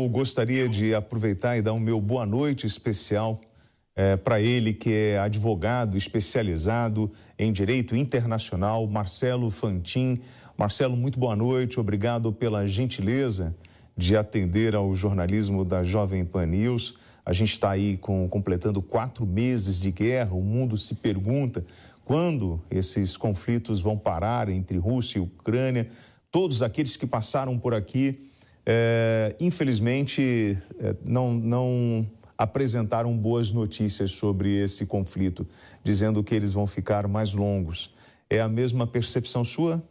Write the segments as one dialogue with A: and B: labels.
A: gostaria de aproveitar e dar o meu boa noite especial para ele, que é advogado especializado em direito internacional, Marcelo Fantin. Marcelo, muito boa noite, obrigado pela gentileza de atender ao jornalismo da Jovem Pan News. A gente está aí completando 4 meses de guerra, o mundo se pergunta quando esses conflitos vão parar entre Rússia e Ucrânia. Todos aqueles que passaram por aqui, infelizmente, não apresentaram boas notícias sobre esse conflito, dizendo que eles vão ficar mais longos. É a mesma percepção sua?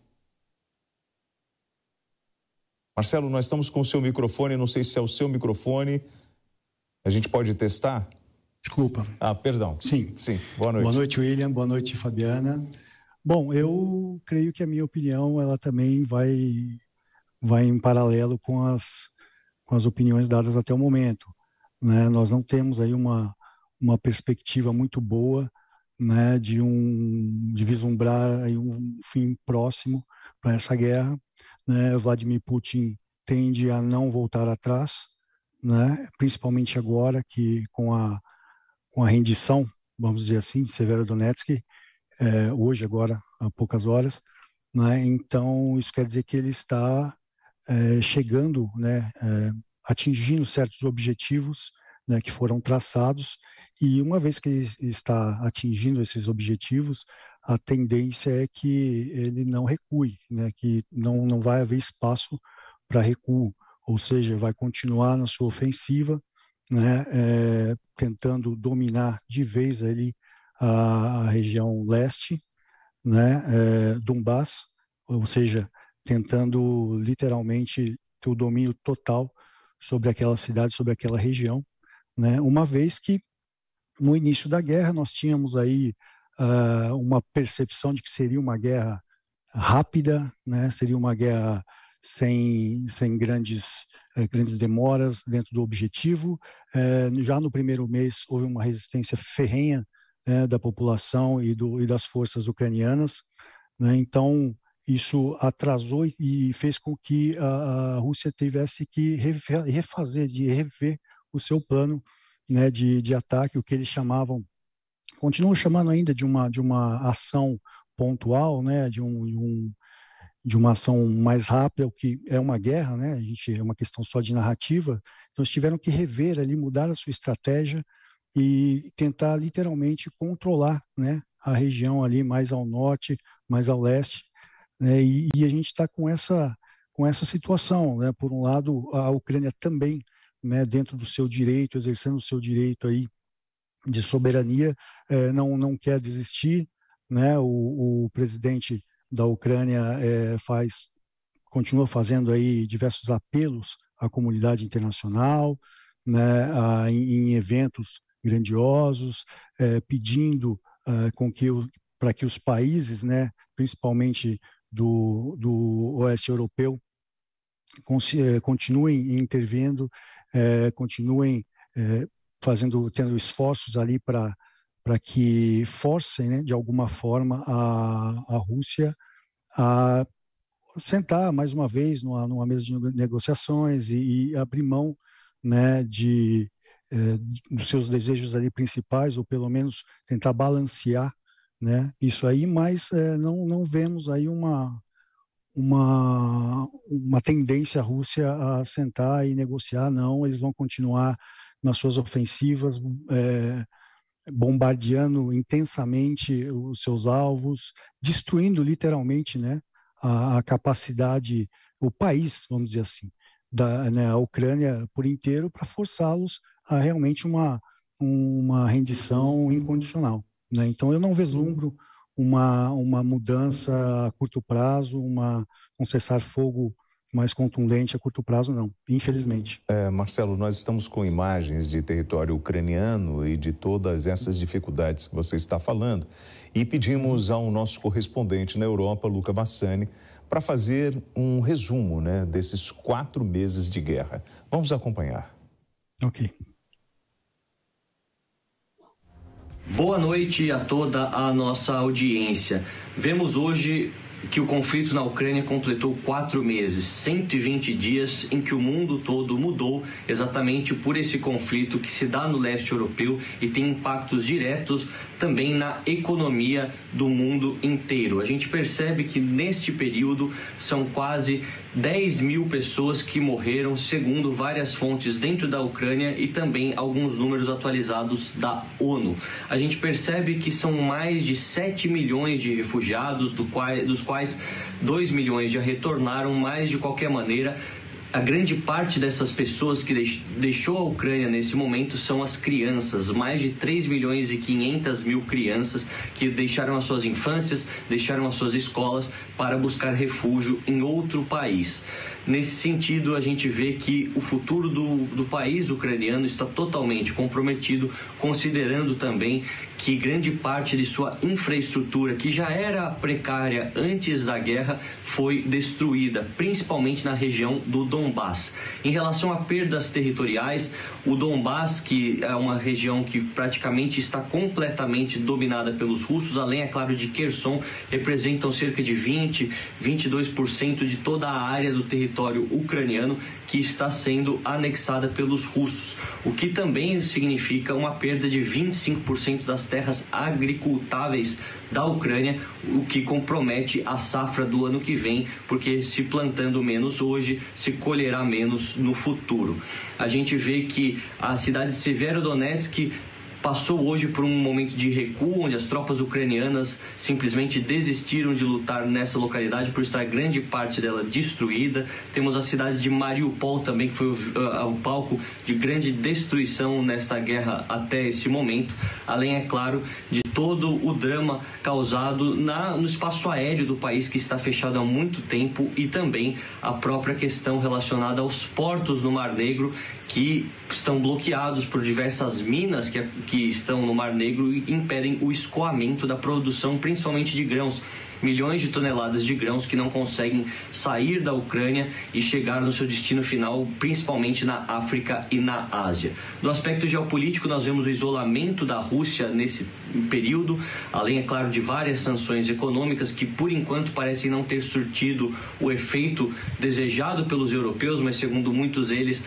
A: Marcelo, nós estamos com o seu microfone, não sei se é o seu microfone. A gente pode testar?
B: Desculpa.
A: Perdão.
B: Sim.
A: Boa noite.
B: Boa noite, William. Boa noite, Fabiana. Bom, eu creio que a minha opinião, ela também vai em paralelo com as opiniões dadas até o momento, né? Nós não temos aí uma perspectiva muito boa, né, de vislumbrar aí um fim próximo para essa guerra, né? Vladimir Putin tende a não voltar atrás, né? Principalmente agora que com a rendição, vamos dizer assim, de Severodonetsk, hoje, agora, há poucas horas, né? Então, isso quer dizer que ele está chegando, né, atingindo certos objetivos, né, que foram traçados, e uma vez que ele está atingindo esses objetivos, a tendência é que ele não recue, né, que não vai haver espaço para recuo, ou seja, vai continuar na sua ofensiva, né, tentando dominar de vez ali a região leste, né, Donbass, ou seja, tentando literalmente ter o domínio total sobre aquela cidade, sobre aquela região, né, uma vez que no início da guerra nós tínhamos aí uma percepção de que seria uma guerra rápida, né, seria uma guerra sem grandes demoras dentro do objetivo. Já no primeiro mês houve uma resistência ferrenha da população e das forças ucranianas, né? Então isso atrasou e fez com que a Rússia tivesse que rever o seu plano, né, de ataque, o que eles continuam chamando ainda de uma ação pontual, né, de uma ação mais rápida, o que é uma guerra, né? É uma questão só de narrativa. Então, eles tiveram que rever ali, mudar a sua estratégia e tentar literalmente controlar, né, a região ali mais ao norte, mais ao leste, né? E a gente está com essa situação, né? Por um lado, a Ucrânia também, né, dentro do seu direito, exercendo o seu direito aí de soberania, não quer desistir, né? O presidente da Ucrânia continua fazendo aí diversos apelos à comunidade internacional, né, em eventos grandiosos, pedindo para que os países, né, principalmente do oeste europeu, continuem intervindo, continuem tendo esforços ali para que forcem, né, de alguma forma a Rússia a sentar mais uma vez numa mesa de negociações e abrir mão, né, dos seus desejos ali principais, ou pelo menos tentar balancear, né, isso aí, mas não vemos aí uma tendência à Rússia a sentar e negociar, não, eles vão continuar nas suas ofensivas, bombardeando intensamente os seus alvos, destruindo literalmente, né, a capacidade, o país, vamos dizer assim, né, a Ucrânia por inteiro, para forçá-los a realmente uma rendição incondicional, né? Então eu não vislumbro uma mudança a curto prazo, um cessar-fogo mais contundente a curto prazo, não, infelizmente.
A: Marcelo, nós estamos com imagens de território ucraniano e de todas essas dificuldades que você está falando e pedimos ao nosso correspondente na Europa, Luca Bassani, para fazer um resumo, né, desses 4 meses de guerra. Vamos acompanhar.
B: Ok.
C: Boa noite a toda a nossa audiência. Vemos hoje que o conflito na Ucrânia completou 4 meses, 120 dias em que o mundo todo mudou exatamente por esse conflito que se dá no leste europeu e tem impactos diretos também na economia do mundo inteiro. A gente percebe que neste período são quase 10 mil pessoas que morreram, segundo várias fontes dentro da Ucrânia e também alguns números atualizados da ONU. A gente percebe que são mais de 7 milhões de refugiados, dos quais 2 milhões já retornaram, mas de qualquer maneira a grande parte dessas pessoas que deixou a Ucrânia nesse momento são as crianças, mais de 3 milhões e 500 mil crianças que deixaram as suas infâncias, deixaram as suas escolas para buscar refúgio em outro país. Nesse sentido, a gente vê que o futuro do país ucraniano está totalmente comprometido, considerando também que grande parte de sua infraestrutura, que já era precária antes da guerra, foi destruída, principalmente na região do Donbás. Em relação a perdas territoriais, o Donbás, que é uma região que praticamente está completamente dominada pelos russos, além, é claro, de Kherson, representam cerca de 22% de toda a área do território ucraniano que está sendo anexada pelos russos, o que também significa uma perda de 25% das terras agricultáveis da Ucrânia, o que compromete a safra do ano que vem, porque se plantando menos hoje, se colherá menos no futuro. A gente vê que a cidade de Severodonetsk passou hoje por um momento de recuo, onde as tropas ucranianas simplesmente desistiram de lutar nessa localidade por estar grande parte dela destruída. Temos a cidade de Mariupol também, que foi o palco de grande destruição nesta guerra até esse momento, além, é claro, de todo o drama causado no espaço aéreo do país, que está fechado há muito tempo, e também a própria questão relacionada aos portos no Mar Negro, que estão bloqueados por diversas minas que estão no Mar Negro e impedem o escoamento da produção, principalmente de grãos. Milhões de toneladas de grãos que não conseguem sair da Ucrânia e chegar no seu destino final, principalmente na África e na Ásia. Do aspecto geopolítico, nós vemos o isolamento da Rússia nesse período, além, é claro, de várias sanções econômicas que, por enquanto, parecem não ter surtido o efeito desejado pelos europeus, mas, segundo muitos deles,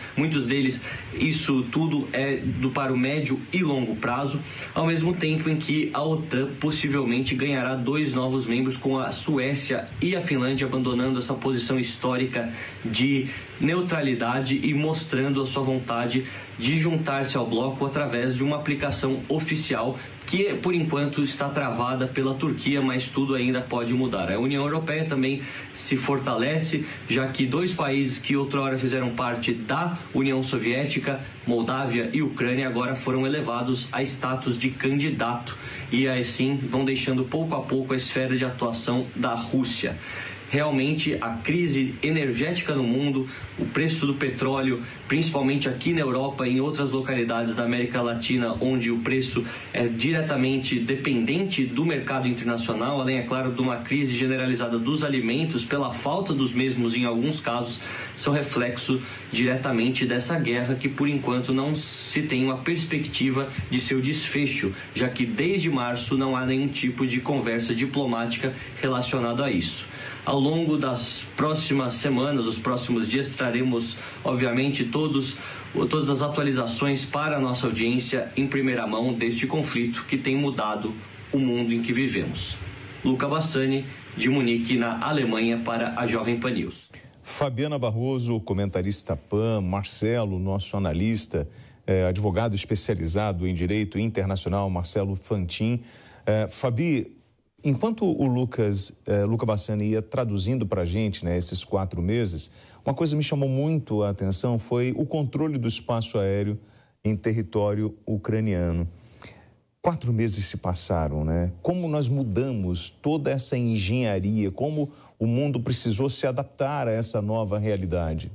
C: isso tudo é para o médio e longo prazo, ao mesmo tempo em que a OTAN possivelmente ganhará 2 novos membros, com a Suécia e a Finlândia abandonando essa posição histórica de neutralidade e mostrando a sua vontade de juntar-se ao bloco através de uma aplicação oficial que, por enquanto, está travada pela Turquia, mas tudo ainda pode mudar. A União Europeia também se fortalece, já que 2 países que outrora fizeram parte da União Soviética, Moldávia e Ucrânia, agora foram elevados a status de candidato e, assim, vão deixando pouco a pouco a esfera de atuação da Rússia. Realmente, a crise energética no mundo, o preço do petróleo, principalmente aqui na Europa e em outras localidades da América Latina, onde o preço é diretamente dependente do mercado internacional, além, é claro, de uma crise generalizada dos alimentos, pela falta dos mesmos em alguns casos, são reflexo diretamente dessa guerra que, por enquanto, não se tem uma perspectiva de seu desfecho, já que desde março não há nenhum tipo de conversa diplomática relacionada a isso. Ao longo das próximas semanas, os próximos dias, traremos, obviamente, todas as atualizações para a nossa audiência em primeira mão deste conflito que tem mudado o mundo em que vivemos. Luca Bassani, de Munique, na Alemanha, para a Jovem Pan News.
A: Fabiana Barroso, comentarista PAN, Marcelo, nosso analista, advogado especializado em direito internacional, Marcelo Fantin. Fabi, enquanto o Luca Bassani ia traduzindo para a gente, né, esses 4 meses, uma coisa que me chamou muito a atenção foi o controle do espaço aéreo em território ucraniano. 4 meses se passaram, né? Como nós mudamos toda essa engenharia, como o mundo precisou se adaptar a essa nova realidade?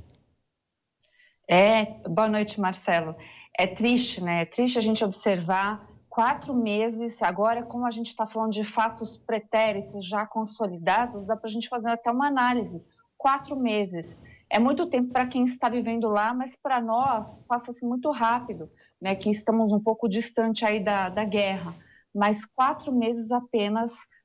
D: Boa noite, Marcelo. É triste, né? É triste a gente observar 4 meses, agora, como a gente está falando de fatos pretéritos já consolidados, dá para a gente fazer até uma análise. 4 meses. É muito tempo para quem está vivendo lá, mas para nós passa-se muito rápido, né? Que estamos um pouco distante aí da guerra. Mas 4 meses apenas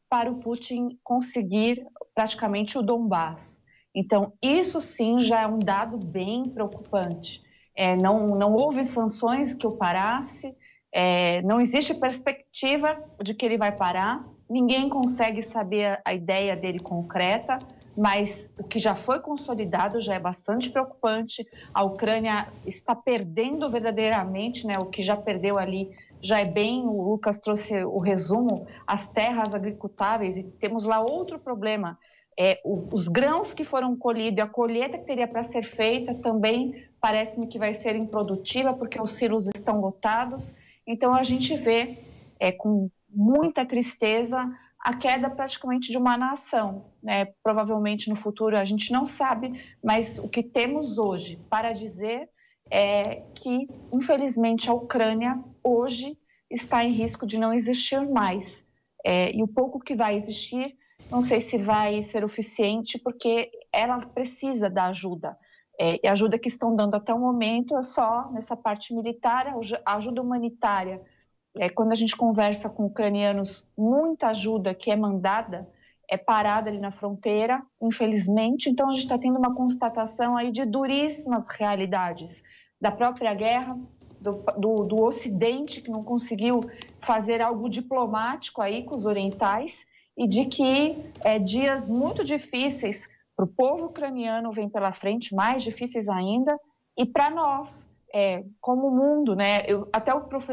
D: para o Putin conseguir praticamente o Donbás. Então, isso sim já é um dado bem preocupante. Não houve sanções que o parasse, não existe perspectiva de que ele vai parar, ninguém consegue saber a ideia dele concreta, mas o que já foi consolidado já é bastante preocupante. A Ucrânia está perdendo verdadeiramente, né, o que já perdeu ali já é bem, o Lucas trouxe o resumo, as terras agricultáveis, e temos lá outro problema, os grãos que foram colhidos, a colheita que teria para ser feita também parece-me que vai ser improdutiva, porque os silos estão lotados. Então a gente vê com muita tristeza a queda praticamente de uma nação, né? Provavelmente no futuro a gente não sabe, mas o que temos hoje para dizer é que, infelizmente, a Ucrânia hoje está em risco de não existir mais. E o pouco que vai existir, não sei se vai ser o suficiente, porque ela precisa da ajuda. E a ajuda que estão dando até o momento é só nessa parte militar, a ajuda humanitária. Quando a gente conversa com ucranianos, muita ajuda que é mandada é parada ali na fronteira, infelizmente. Então, a gente está tendo uma constatação aí de duríssimas realidades da própria guerra, do Ocidente, que não conseguiu fazer algo diplomático aí com os orientais, e de que dias muito difíceis para o povo ucraniano vem pela frente, mais difíceis ainda, e para nós, como mundo, né? Até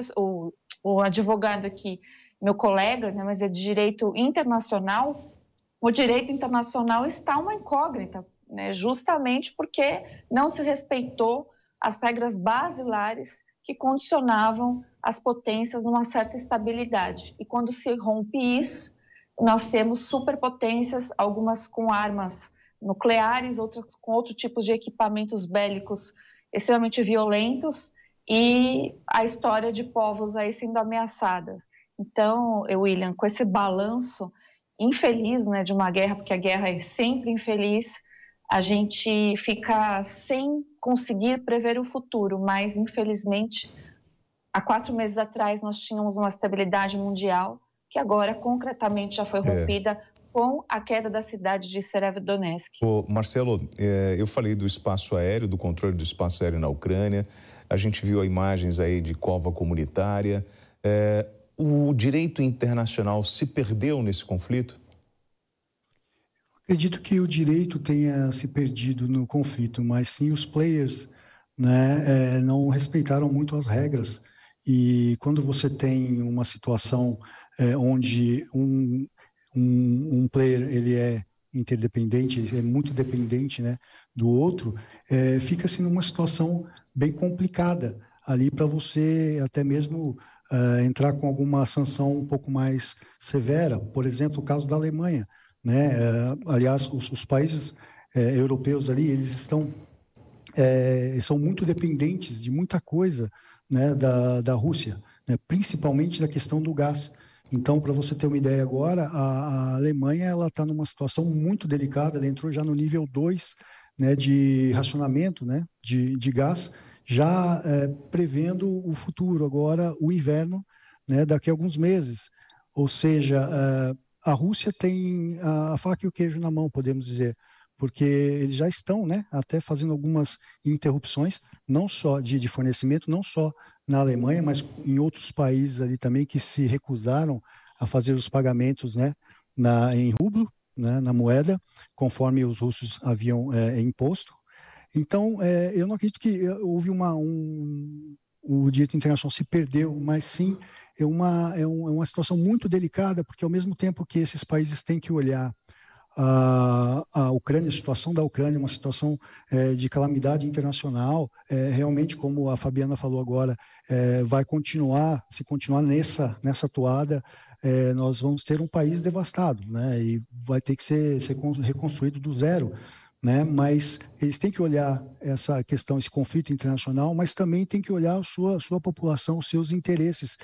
D: o advogado aqui, meu colega, né, mas é de direito internacional, o direito internacional está uma incógnita, né, justamente porque não se respeitou as regras basilares que condicionavam as potências numa certa estabilidade. E quando se rompe isso, nós temos superpotências, algumas com armas nucleares, outras com outros tipos de equipamentos bélicos extremamente violentos, e a história de povos aí sendo ameaçada. Então, William, com esse balanço infeliz, né, de uma guerra, porque a guerra é sempre infeliz, a gente fica sem conseguir prever o futuro, mas infelizmente, há 4 meses atrás nós tínhamos uma estabilidade mundial que agora concretamente já foi rompida com a queda da cidade de Severodonetsk.
A: Marcelo, eu falei do espaço aéreo, do controle do espaço aéreo na Ucrânia, a gente viu imagens aí de cova comunitária. O direito internacional se perdeu nesse conflito?
B: Acredito que o direito tenha se perdido no conflito, mas sim os players, né, não respeitaram muito as regras. E quando você tem uma situação onde um player ele é interdependente, ele é muito dependente, né, do outro, fica-se numa situação bem complicada ali para você até mesmo entrar com alguma sanção um pouco mais severa. Por exemplo, o caso da Alemanha, né? Aliás, os países europeus ali, eles são muito dependentes de muita coisa, né, da Rússia, né, principalmente da questão do gás. Então, para você ter uma ideia agora, a Alemanha ela está numa situação muito delicada, ela entrou já no nível 2, né, de racionamento, né, de gás, já prevendo o futuro, agora o inverno, né, daqui a alguns meses. Ou seja, a Rússia tem a faca e o queijo na mão, podemos dizer, porque eles já estão, né, até fazendo algumas interrupções, não só de fornecimento, não só na Alemanha, mas em outros países ali também que se recusaram a fazer os pagamentos, né, em rublo, né, na moeda, conforme os russos haviam imposto. Então, eu não acredito que houve o direito internacional se perdeu, mas sim é uma situação muito delicada, porque ao mesmo tempo que esses países têm que olhar a Ucrânia, a situação da Ucrânia, uma situação de calamidade internacional, realmente, como a Fabiana falou agora, se continuar nessa toada, nós vamos ter um país devastado, né? E vai ter que ser reconstruído do zero, né? Mas eles têm que olhar essa questão, esse conflito internacional, mas também tem que olhar a sua população, os seus interesses,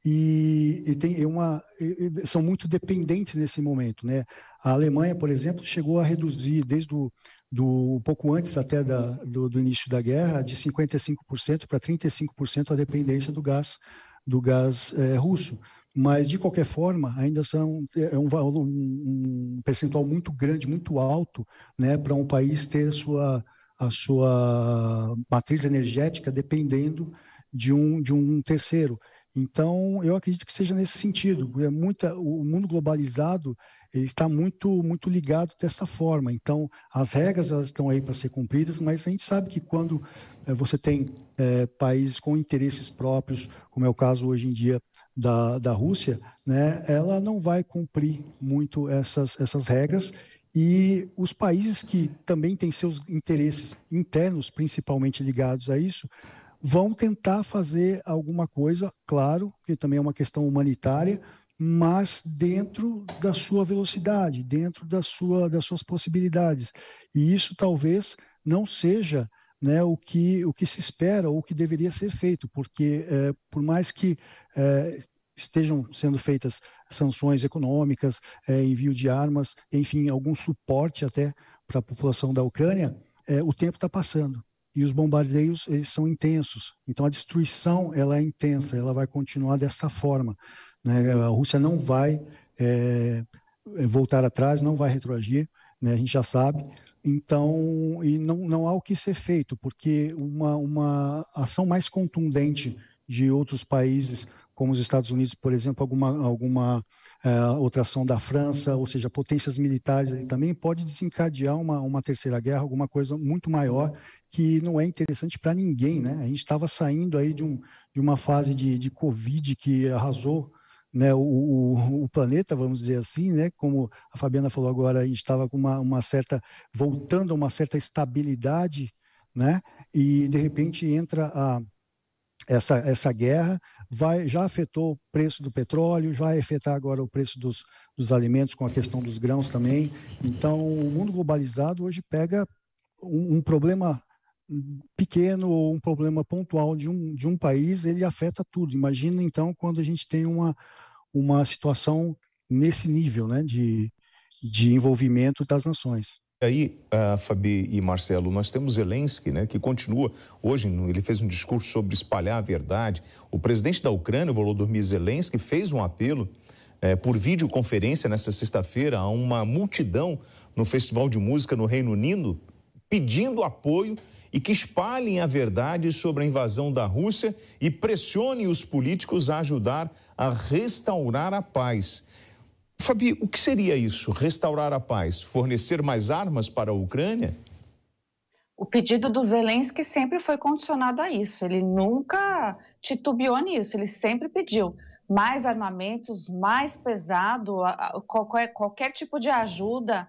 B: são muito dependentes nesse momento, né? A Alemanha, por exemplo, chegou a reduzir desde do pouco antes até do início da guerra, de 55% para 35% a dependência do gás russo. mas de qualquer forma ainda é um percentual muito grande, muito alto, né, para um país ter a sua matriz energética dependendo de um terceiro. Então, eu acredito que seja nesse sentido. O mundo globalizado ele está muito ligado dessa forma. Então, as regras elas estão aí para ser cumpridas, mas a gente sabe que quando você tem países com interesses próprios, como é o caso hoje em dia da Rússia, né, ela não vai cumprir muito essas regras. E os países que também têm seus interesses internos, principalmente ligados a isso, vão tentar fazer alguma coisa, claro, que também é uma questão humanitária, mas dentro da sua velocidade, dentro das suas possibilidades. E isso talvez não seja, né, o que se espera ou o que deveria ser feito, porque por mais que estejam sendo feitas sanções econômicas, envio de armas, enfim, algum suporte até para a população da Ucrânia, o tempo está passando. E os bombardeios eles são intensos. Então a destruição ela é intensa, ela vai continuar dessa forma, né? A Rússia não vai voltar atrás, não vai retroagir, né? A gente já sabe. Então, e não há o que ser feito, porque uma ação mais contundente de outros países, como os Estados Unidos, por exemplo, alguma outra ação da França, ou seja, potências militares ali também, pode desencadear uma terceira guerra, alguma coisa muito maior, que não é interessante para ninguém, né? A gente estava saindo aí de uma fase de Covid que arrasou, né, o planeta, vamos dizer assim, né? Como a Fabiana falou agora, a gente estava com voltando a uma certa estabilidade, né? E de repente entra essa guerra, já afetou o preço do petróleo, vai afetar agora o preço dos alimentos com a questão dos grãos também. Então, o mundo globalizado hoje pega um problema pequeno ou um problema pontual de um país, ele afeta tudo. Imagina, então, quando a gente tem uma situação nesse nível, né, de envolvimento das nações.
A: E aí, Fabi e Marcelo, nós temos Zelensky, né, que continua, hoje ele fez um discurso sobre espalhar a verdade. O presidente da Ucrânia, Volodymyr Zelensky, fez um apelo por videoconferência nesta sexta-feira a uma multidão no Festival de Música no Reino Unido, pedindo apoio e que espalhem a verdade sobre a invasão da Rússia e pressionem os políticos a ajudar a restaurar a paz. Fabi, o que seria isso, restaurar a paz? Fornecer mais armas para a Ucrânia?
D: O pedido do Zelensky sempre foi condicionado a isso. Ele nunca titubeou nisso, ele sempre pediu mais armamentos, mais pesado, qualquer tipo de ajuda.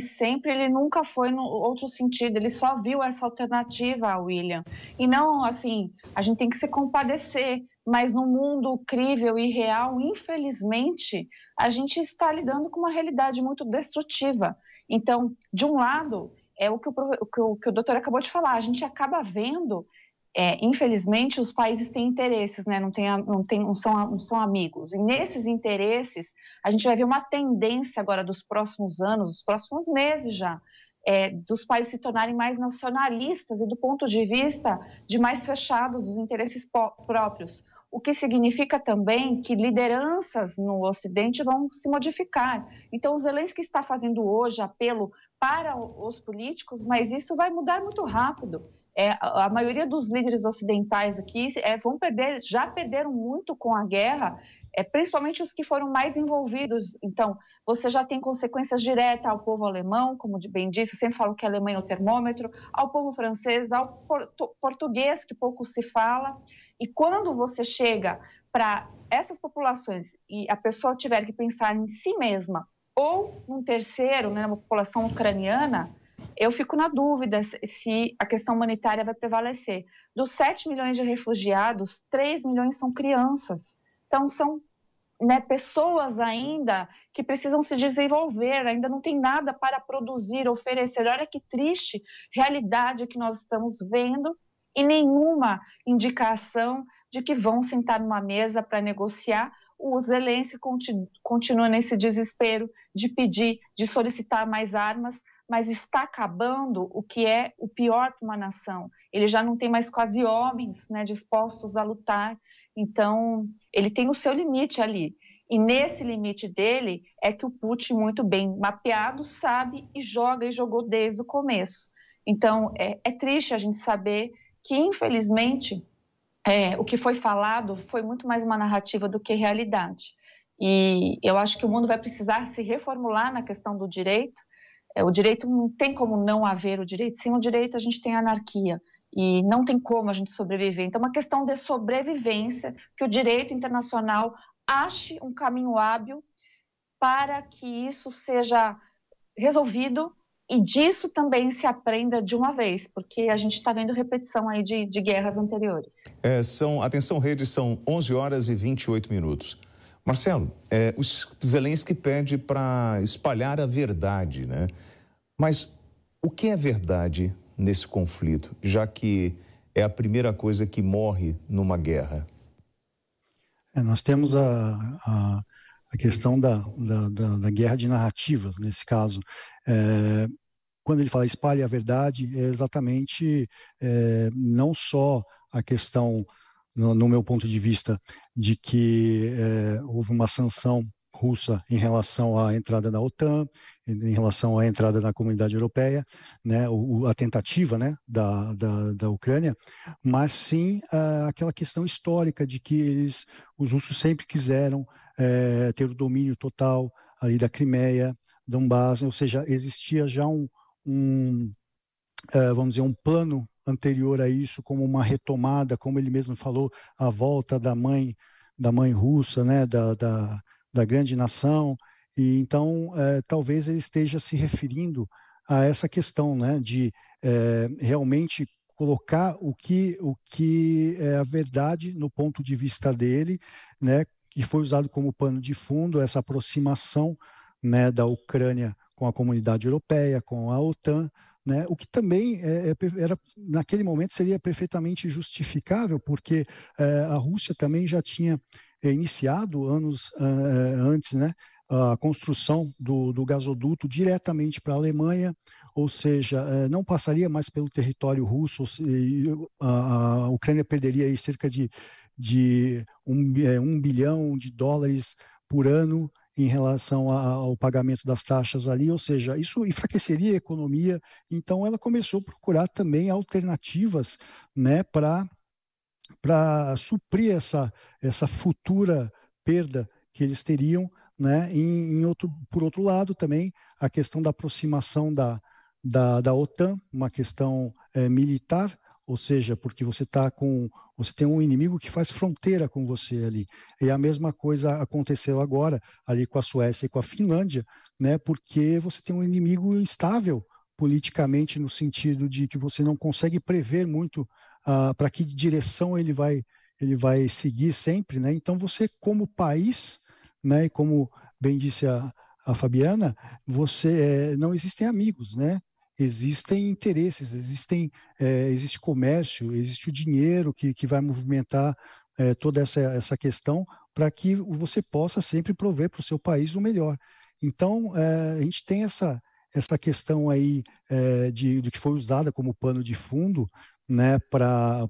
D: Ele nunca foi no outro sentido, ele só viu essa alternativa, William. E não, assim, a gente tem que se compadecer, mas no mundo crível e real, infelizmente, a gente está lidando com uma realidade muito destrutiva. Então, de um lado, é o que o doutor acabou de falar, a gente acaba vendo, infelizmente, os países têm interesses, né? Não são amigos. E nesses interesses, a gente vai ver uma tendência agora dos próximos anos, dos próximos meses já, dos países se tornarem mais nacionalistas e do ponto de vista de mais fechados dos interesses próprios. O que significa também que lideranças no Ocidente vão se modificar. Então, o Zelensky está fazendo hoje apelo para os políticos, mas isso vai mudar muito rápido. A maioria dos líderes ocidentais aqui já perderam muito com a guerra, principalmente os que foram mais envolvidos. Então, você já tem consequências diretas ao povo alemão, como bem disse, eu sempre falo que a Alemanha é o termômetro, ao povo francês, ao português, que pouco se fala. E quando você chega para essas populações e a pessoa tiver que pensar em si mesma ou num terceiro, né, na população ucraniana, eu fico na dúvida se a questão humanitária vai prevalecer. Dos 7 milhões de refugiados, 3 milhões são crianças. Então, são, né, pessoas ainda que precisam se desenvolver, ainda não tem nada para produzir, oferecer. Olha que triste realidade que nós estamos vendo e nenhuma indicação de que vão sentar numa mesa para negociar. O Zelensky continua nesse desespero de pedir, de solicitar mais armas, mas está acabando o que é o pior para uma nação. Ele já não tem mais quase homens, né, dispostos a lutar, então ele tem o seu limite ali. E nesse limite dele é que o Putin, muito bem mapeado, sabe e jogou desde o começo. Então, é triste a gente saber que, infelizmente, o que foi falado foi muito mais uma narrativa do que realidade. E eu acho que o mundo vai precisar se reformular na questão do direito. O direito não tem como não haver o direito. Sem o direito, a gente tem anarquia. E não tem como a gente sobreviver. Então, é uma questão de sobrevivência, que o direito internacional ache um caminho hábil para que isso seja resolvido e disso também se aprenda de uma vez, porque a gente está vendo repetição aí de guerras anteriores.
A: Atenção, rede, são 11 horas e 28 minutos. Marcelo, o Zelensky pede para espalhar a verdade, né? Mas o que é verdade nesse conflito, já que é a primeira coisa que morre numa guerra?
B: Nós temos a questão da guerra de narrativas, nesse caso. Quando ele fala espalhe a verdade, é exatamente não só a questão, no meu ponto de vista, de que houve uma sanção russa em relação à entrada da OTAN, em relação à entrada na comunidade europeia, né, a tentativa, né, da Ucrânia, mas sim aquela questão histórica de que os russos sempre quiseram ter o domínio total ali da Crimeia, Donbass, ou seja, existia já vamos dizer, um plano anterior a isso, como uma retomada, como ele mesmo falou, a volta da mãe russa, né, da grande nação. E então, talvez ele esteja se referindo a essa questão, né, de realmente colocar o que é a verdade no ponto de vista dele, né, que foi usado como pano de fundo, essa aproximação, né, da Ucrânia com a comunidade europeia, com a OTAN, né, o que também era, naquele momento seria perfeitamente justificável, porque a Rússia também já tinha iniciado anos antes, né, a construção do gasoduto diretamente para a Alemanha, ou seja, não passaria mais pelo território russo, a Ucrânia perderia aí cerca de $1 bilhão por ano em relação ao pagamento das taxas ali, ou seja, isso enfraqueceria a economia. Então ela começou a procurar também alternativas, né, para suprir essa futura perda que eles teriam, né? Por outro lado também a questão da aproximação da OTAN, uma questão militar, ou seja, porque você tem um inimigo que faz fronteira com você ali. E a mesma coisa aconteceu agora ali com a Suécia e com a Finlândia, né? Porque você tem um inimigo instável politicamente, no sentido de que você não consegue prever muito para que direção ele vai seguir sempre, né? Então você, como país, né? E como bem disse a Fabiana, não existem amigos, né? Existem interesses, existe comércio, existe o dinheiro que vai movimentar toda essa questão para que você possa sempre prover para o seu país o melhor. Então, a gente tem essa questão aí de que foi usada como pano de fundo, né, para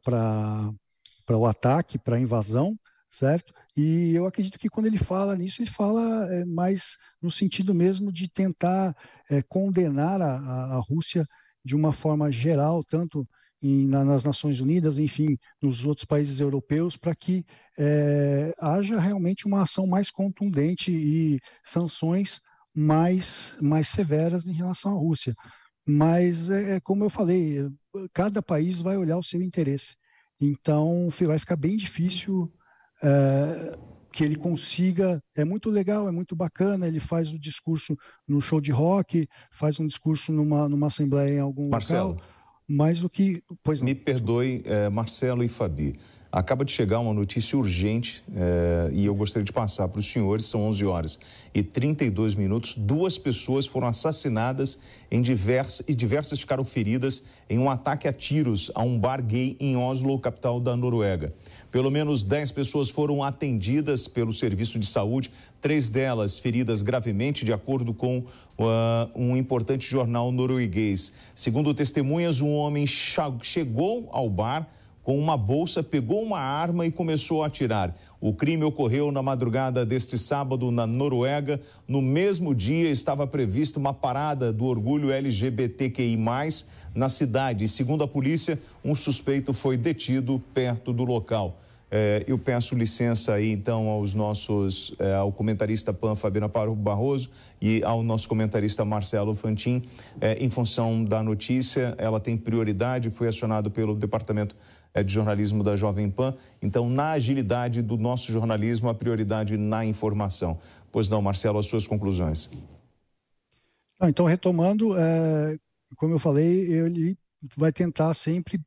B: o ataque, para a invasão, certo? E eu acredito que quando ele fala nisso, ele fala mais no sentido mesmo de tentar condenar a Rússia de uma forma geral, tanto nas Nações Unidas, enfim, nos outros países europeus, para que haja realmente uma ação mais contundente e sanções mais severas em relação à Rússia. Mas, como eu falei, cada país vai olhar o seu interesse. Então, vai ficar bem difícil que ele consiga. É muito legal, é muito bacana, ele faz o discurso no show de rock, faz um discurso numa assembleia em algum local, mas o que... Pois não.
A: Me perdoe, Marcelo e Fabi, acaba de chegar uma notícia urgente e eu gostaria de passar para os senhores. São 11 horas e 32 minutos. 2 pessoas foram assassinadas e diversas ficaram feridas em um ataque a tiros a um bar gay em Oslo, capital da Noruega. Pelo menos 10 pessoas foram atendidas pelo serviço de saúde, 3 delas feridas gravemente, de acordo com um importante jornal norueguês. Segundo testemunhas, um homem chegou ao bar com uma bolsa, pegou uma arma e começou a atirar. O crime ocorreu na madrugada deste sábado na Noruega. No mesmo dia estava prevista uma parada do orgulho LGBTQI+, na cidade. E, segundo a polícia, um suspeito foi detido perto do local. Eu peço licença aí, então, ao comentarista PAN, Fabiana Barroso, e ao nosso comentarista Marcelo Fantin, em função da notícia, ela tem prioridade, foi acionado pelo Departamento de Jornalismo da Jovem Pan. Então, na agilidade do nosso jornalismo, a prioridade na informação. Pois não, Marcelo, as suas conclusões.
B: Então, retomando, como eu falei, ele vai tentar sempre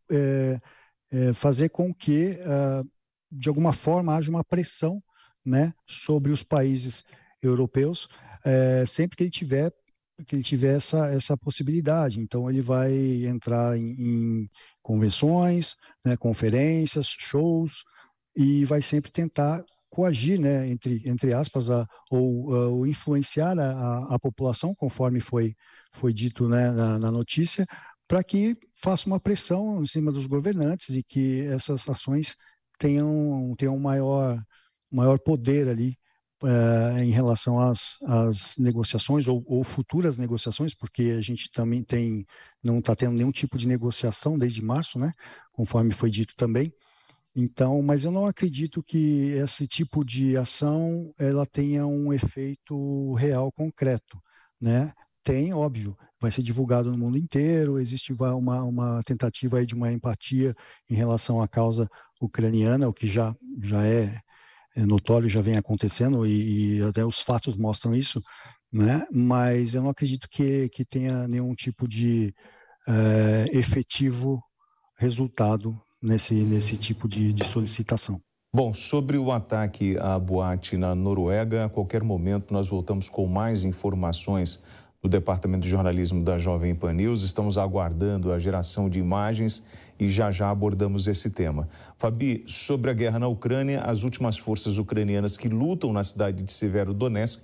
B: fazer com que, de alguma forma, haja uma pressão, né, sobre os países europeus, sempre que ele tiver essa possibilidade. Então, ele vai entrar em convenções, né, conferências, shows, e vai sempre tentar coagir, né, entre aspas, ou influenciar a população, conforme foi dito, né, na notícia, para que faça uma pressão em cima dos governantes e que essas ações tenham maior poder ali em relação às negociações ou futuras negociações, porque a gente também não está tendo nenhum tipo de negociação desde março, né, conforme foi dito também. Então, mas eu não acredito que esse tipo de ação ela tenha um efeito real concreto, né? Tem, óbvio, vai ser divulgado no mundo inteiro, existe uma tentativa aí de uma empatia em relação à causa ucraniana, o que já é notório, já vem acontecendo e até os fatos mostram isso, né? Mas eu não acredito que tenha nenhum tipo de efetivo resultado nesse tipo de solicitação.
A: Bom, sobre o ataque à boate na Noruega, a qualquer momento nós voltamos com mais informações do Departamento de Jornalismo da Jovem Pan News. Estamos aguardando a geração de imagens e já abordamos esse tema. Fabi, sobre a guerra na Ucrânia, as últimas forças ucranianas que lutam na cidade de Severodonetsk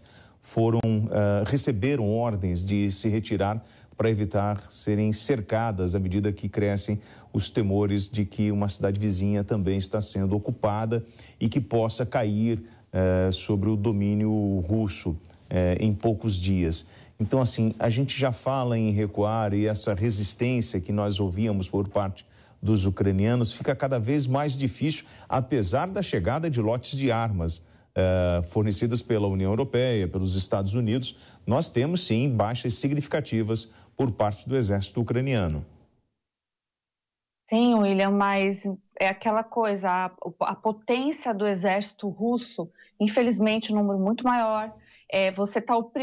A: receberam ordens de se retirar para evitar serem cercadas à medida que crescem os temores de que uma cidade vizinha também está sendo ocupada e que possa cair sobre o domínio russo em poucos dias. Então, assim, a gente já fala em recuar e essa resistência que nós ouvíamos por parte dos ucranianos fica cada vez mais difícil, apesar da chegada de lotes de armas fornecidas pela União Europeia, pelos Estados Unidos. Nós temos, sim, baixas significativas por parte do exército ucraniano.
D: Sim, William, mas é aquela coisa, a potência do exército russo, infelizmente, um número muito maior. Você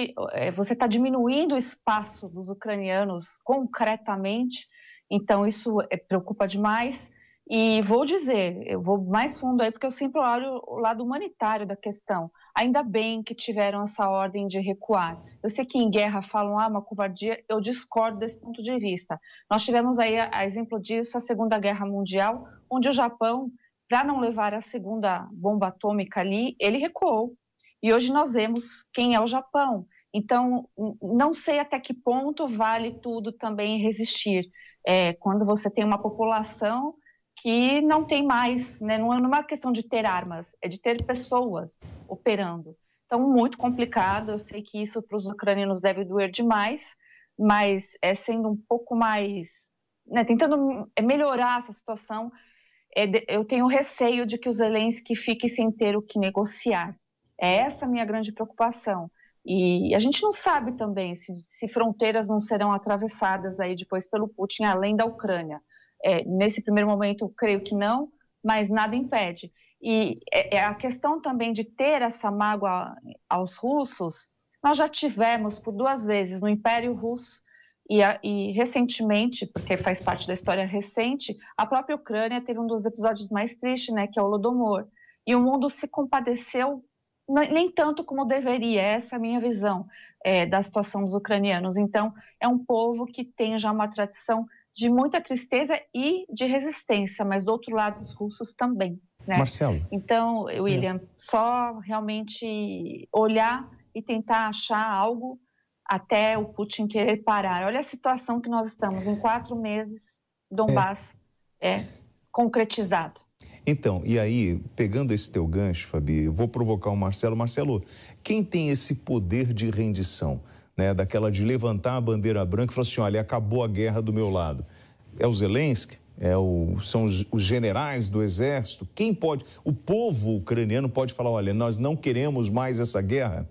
D: tá diminuindo o espaço dos ucranianos concretamente, então isso preocupa demais. E vou dizer, eu vou mais fundo aí, porque eu sempre olho o lado humanitário da questão. Ainda bem que tiveram essa ordem de recuar. Eu sei que em guerra falam, uma covardia, eu discordo desse ponto de vista. Nós tivemos aí, a exemplo disso, a Segunda Guerra Mundial, onde o Japão, para não levar a segunda bomba atômica ali, ele recuou. E hoje nós vemos quem é o Japão. Então, não sei até que ponto vale tudo também resistir. Quando você tem uma população que não tem mais, né? Não é uma questão de ter armas, é de ter pessoas operando. Então, muito complicado. Eu sei que isso para os ucranianos deve doer demais, mas sendo um pouco mais, né, tentando melhorar essa situação, eu tenho receio de que o Zelensky fique sem ter o que negociar. É essa a minha grande preocupação. E a gente não sabe também se fronteiras não serão atravessadas aí depois pelo Putin, além da Ucrânia. Nesse primeiro momento, eu creio que não, mas nada impede. E a questão também de ter essa mágoa aos russos, nós já tivemos por 2 vezes no Império Russo e recentemente, porque faz parte da história recente, a própria Ucrânia teve um dos episódios mais tristes, né, que é o Holodomor. E o mundo se compadeceu nem tanto como deveria. Essa é a minha visão da situação dos ucranianos. Então, é um povo que tem já uma tradição de muita tristeza e de resistência, mas do outro lado os russos também, né?
A: Marcelo.
D: Então, William, só realmente olhar e tentar achar algo até o Putin querer parar. Olha a situação que nós estamos, em 4 meses, Donbass concretizado.
A: Então, e aí, pegando esse teu gancho, Fabi, eu vou provocar o Marcelo. Marcelo, quem tem esse poder de rendição, né, daquela de levantar a bandeira branca e falar assim, olha, acabou a guerra do meu lado? É o Zelensky? São os generais do exército? Quem pode? O povo ucraniano pode falar, olha, nós não queremos mais essa guerra?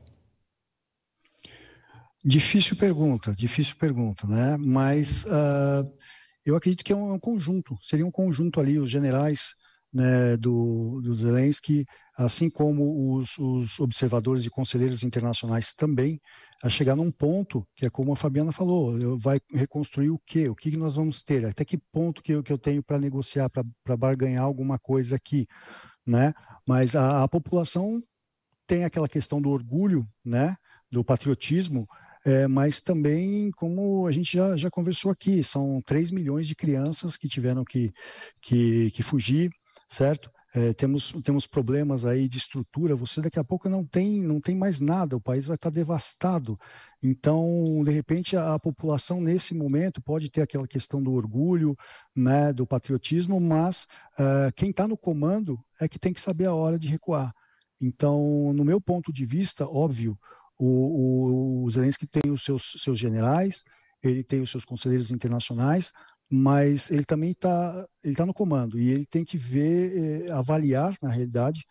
B: Difícil pergunta, né? Mas eu acredito que é um conjunto, seria um conjunto ali, os generais, né, do Zelensky, assim como os observadores e conselheiros internacionais também, a chegar num ponto que é como a Fabiana falou, vai reconstruir o quê? O que nós vamos ter? Até que ponto que eu tenho para negociar, para barganhar alguma coisa aqui, né? Mas a população tem aquela questão do orgulho, né, do patriotismo, mas também, como a gente já conversou aqui, são 3 milhões de crianças que tiveram que fugir, certo? Temos problemas aí de estrutura, você daqui a pouco não tem mais nada, o país vai estar devastado. Então, de repente, a população nesse momento pode ter aquela questão do orgulho, né, do patriotismo, mas quem está no comando é que tem que saber a hora de recuar. Então, no meu ponto de vista, óbvio, o Zelensky tem os seus generais, ele tem os seus conselheiros internacionais, mas ele também está no comando e ele tem que ver, avaliar, na realidade,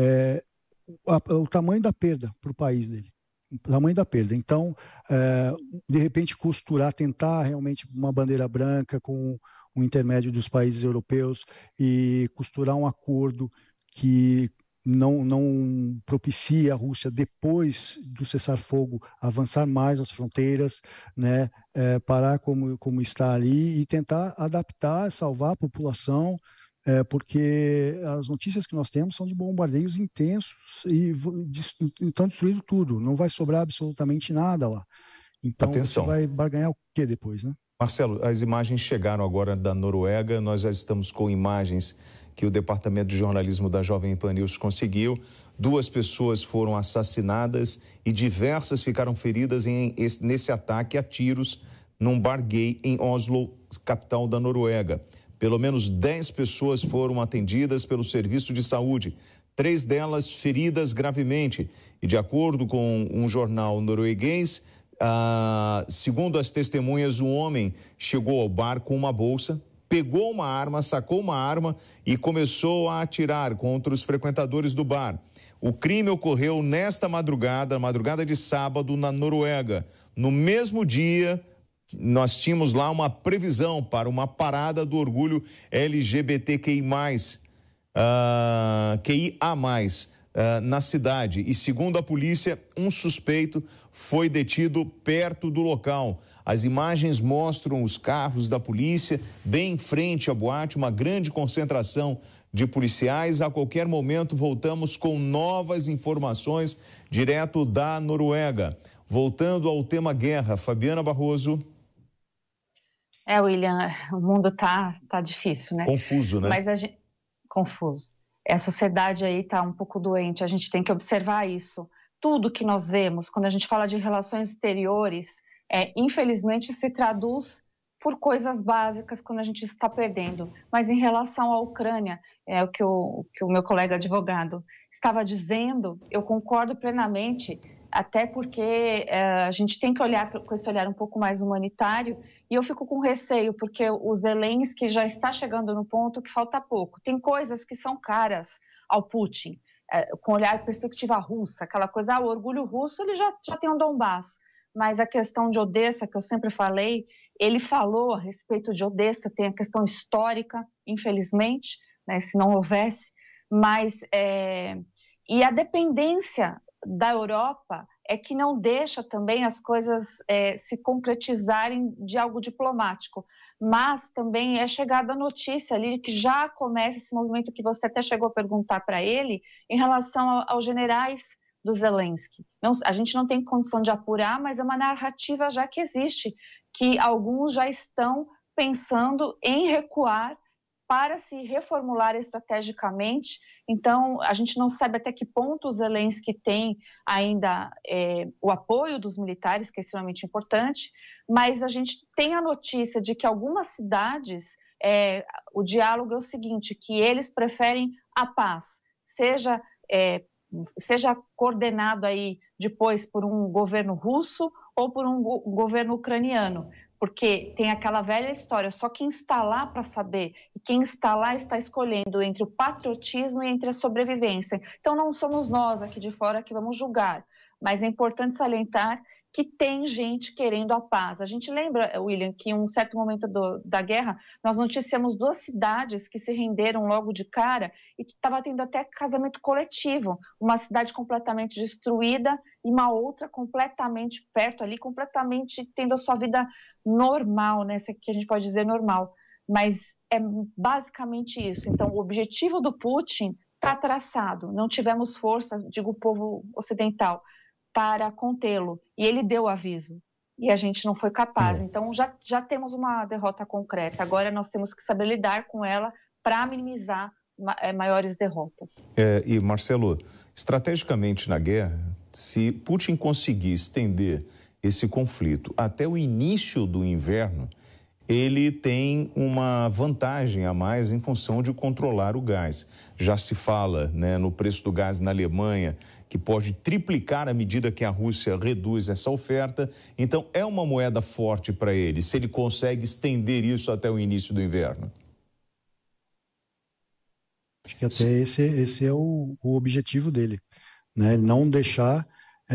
B: o tamanho da perda para o país dele. O tamanho da perda. Então, de repente, tentar realmente uma bandeira branca com o intermédio dos países europeus e costurar um acordo que não propicia a Rússia, depois do cessar-fogo, avançar mais as fronteiras, né, parar como está ali e tentar adaptar, salvar a população, porque as notícias que nós temos são de bombardeios intensos e estão destruindo tudo, não vai sobrar absolutamente nada lá. Então,
A: atenção,
B: você vai barganhar o quê depois, né?
A: Marcelo, as imagens chegaram agora da Noruega, nós já estamos com imagens que o Departamento de Jornalismo da Jovem Pan News conseguiu. 2 pessoas foram assassinadas e diversas ficaram feridas nesse ataque a tiros num bar gay em Oslo, capital da Noruega. Pelo menos 10 pessoas foram atendidas pelo serviço de saúde, 3 delas feridas gravemente. E de acordo com um jornal norueguês, segundo as testemunhas, um homem chegou ao bar com uma bolsa, pegou uma arma, sacou uma arma e começou a atirar contra os frequentadores do bar. O crime ocorreu nesta madrugada, madrugada de sábado, na Noruega. No mesmo dia, nós tínhamos lá uma previsão para uma parada do orgulho LGBTQI+, QIA+, na cidade. E segundo a polícia, um suspeito foi detido perto do local. As imagens mostram os carros da polícia bem em frente à boate, uma grande concentração de policiais. A qualquer momento voltamos com novas informações direto da Noruega. Voltando ao tema guerra, Fabiana Barroso.
D: William, o mundo tá difícil, né?
A: Confuso, né?
D: Mas confuso. A sociedade aí tá um pouco doente, a gente tem que observar isso. Tudo que nós vemos, quando a gente fala de relações exteriores, infelizmente se traduz por coisas básicas quando a gente está perdendo. Mas em relação à Ucrânia, o que o meu colega advogado estava dizendo, eu concordo plenamente, até porque a gente tem que olhar com esse olhar um pouco mais humanitário, e eu fico com receio, porque o Zelensky já está chegando no ponto que falta pouco. Tem coisas que são caras ao Putin, com olhar perspectiva russa, aquela coisa, o orgulho russo, ele já tem um Donbass, mas a questão de Odessa, que eu sempre falei, ele falou a respeito de Odessa, tem a questão histórica, infelizmente, né, se não houvesse, mas e a dependência da Europa é que não deixa também as coisas se concretizarem de algo diplomático, mas também é chegada a notícia ali que já começa esse movimento que você até chegou a perguntar para ele em relação aos generais do Zelensky. Não, a gente não tem condição de apurar, mas é uma narrativa já que existe, que alguns já estão pensando em recuar para se reformular estrategicamente. Então, a gente não sabe até que ponto o Zelensky tem ainda o apoio dos militares, que é extremamente importante, mas a gente tem a notícia de que algumas cidades o diálogo é o seguinte, que eles preferem a paz, seja coordenado aí depois por um governo russo ou por um governo ucraniano, porque tem aquela velha história, só quem está lá para saber, e quem está lá está escolhendo entre o patriotismo e entre a sobrevivência. Então não somos nós aqui de fora que vamos julgar, mas é importante salientar que tem gente querendo a paz. A gente lembra, William, que em um certo momento da guerra, nós noticiamos 2 cidades que se renderam logo de cara e que estava tendo até casamento coletivo. Uma cidade completamente destruída e uma outra completamente perto ali, completamente tendo a sua vida normal, né? Essa que a gente pode dizer normal. Mas é basicamente isso. Então, o objetivo do Putin está traçado. Não tivemos força, digo o povo ocidental, para contê-lo. E ele deu o aviso. E a gente não foi capaz. Então, já temos uma derrota concreta. Agora nós temos que saber lidar com ela para minimizar maiores derrotas.
A: E, Marcelo, estrategicamente na guerra, se Putin conseguir estender esse conflito até o início do inverno, ele tem uma vantagem a mais em função de controlar o gás. Já se fala, né, no preço do gás na Alemanha, que pode triplicar à medida que a Rússia reduz essa oferta. Então, é uma moeda forte para ele, se ele consegue estender isso até o início do inverno.
B: Acho que até esse é o objetivo dele, né? Não deixar,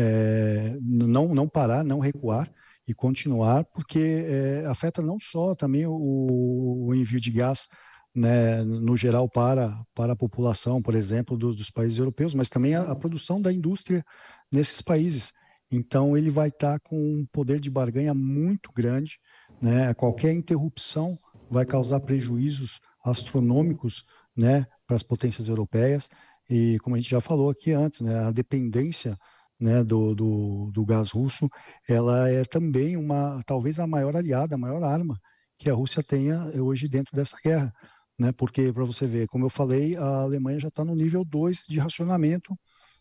B: não parar, não recuar e continuar, porque afeta não só também o envio de gás, né, no geral para a população, por exemplo, dos países europeus, mas também a produção da indústria nesses países. Então, ele vai estar com um poder de barganha muito grande, né? Qualquer interrupção vai causar prejuízos astronômicos, né, para as potências europeias. E, como a gente já falou aqui antes, né, a dependência, né, do gás russo, ela é também talvez a maior aliada, a maior arma que a Rússia tenha hoje dentro dessa guerra, né? Porque, para você ver, como eu falei, a Alemanha já está no nível 2 de racionamento,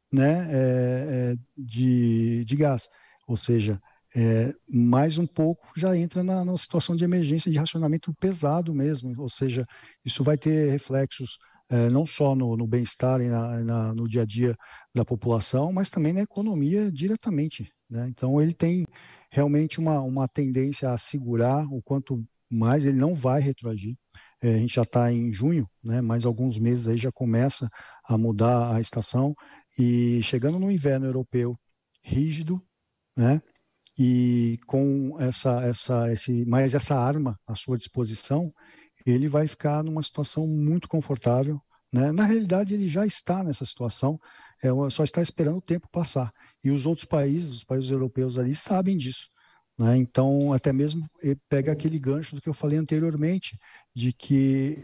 B: né, de gás, ou seja, mais um pouco já entra na situação de emergência de racionamento pesado mesmo, ou seja, isso vai ter reflexos não só no bem-estar e no dia a dia da população, mas também na economia diretamente, né? Então, ele tem realmente uma tendência a segurar o quanto mais, ele não vai retroagir. A gente já está em junho, né? Mais alguns meses aí já começa a mudar a estação, e chegando no inverno europeu rígido, né? E com essa arma à sua disposição, ele vai ficar numa situação muito confortável, né? Na realidade, ele já está nessa situação, só está esperando o tempo passar. E os outros países, os países europeus ali, sabem disso, né? Então, até mesmo pega aquele gancho do que eu falei anteriormente, de que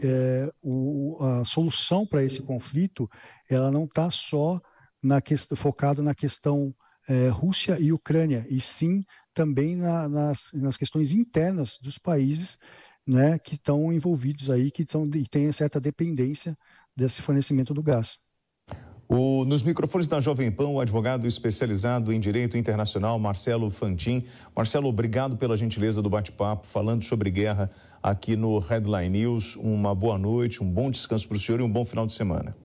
B: a solução para esse conflito, ela não está só focado na questão Rússia e Ucrânia, e sim também nas questões internas dos países, né, que estão envolvidos aí, que têm certa dependência desse fornecimento do gás.
A: Nos microfones da Jovem Pan, o advogado especializado em direito internacional, Marcelo Fantin. Marcelo, obrigado pela gentileza do bate-papo, falando sobre guerra aqui no Headline News. Uma boa noite, um bom descanso para o senhor e um bom final de semana.